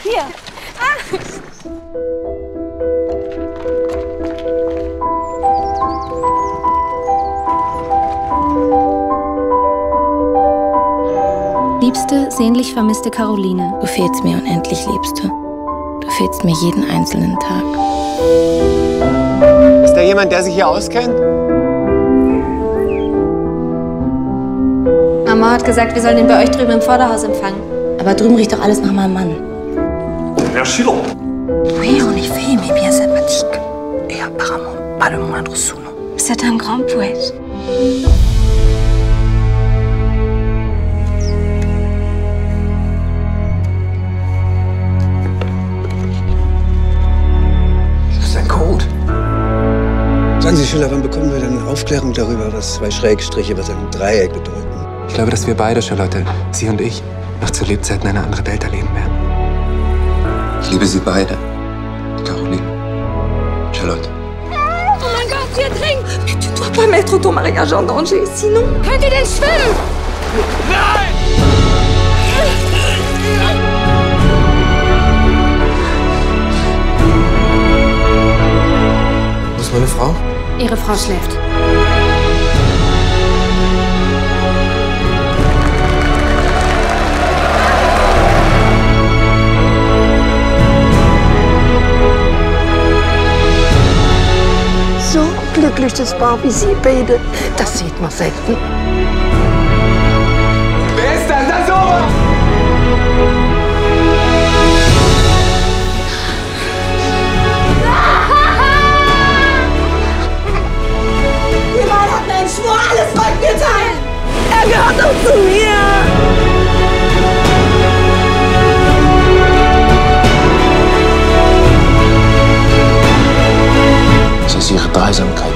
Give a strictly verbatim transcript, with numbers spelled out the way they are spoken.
Hier. Ah. Liebste, sehnlich vermisste Caroline. Du fehlst mir unendlich, Liebste. Du fehlst mir jeden einzelnen Tag. Ist da jemand, der sich hier auskennt? Mama hat gesagt, wir sollen ihn bei euch drüben im Vorderhaus empfangen. Aber drüben riecht doch alles nach meinem Mann. Herr Schiller. Oui, en effet, mais bien sympathique. Et apparemment pas le moindre sous-nom. C'est un grand poète. Das ist ein Code. Sagen Sie, Schiller, wann bekommen wir denn eine Aufklärung darüber, was zwei Schrägstriche, was ein Dreieck bedeuten? Ich glaube, dass wir beide, Charlotte, Sie und ich, noch zu Lebzeiten eine andere Welt erleben werden. Ich liebe Sie beide. Caroline. Charlotte. Oh mein Gott, sie ertrinkt! Mais tu dois pas mettre ton mariage en danger, sinon... Könnt ihr denn schwimmen? Nein! Wo ist meine Frau? Ihre Frau schläft. So glückliches Paar wie Sie beide, das sieht man selten. Wer ist das? Das Ober! Wir beide hatten einen Schwur, alles wollten wir teilen. Er gehört auch zu mir. Es ist ihre Dreisamkeit.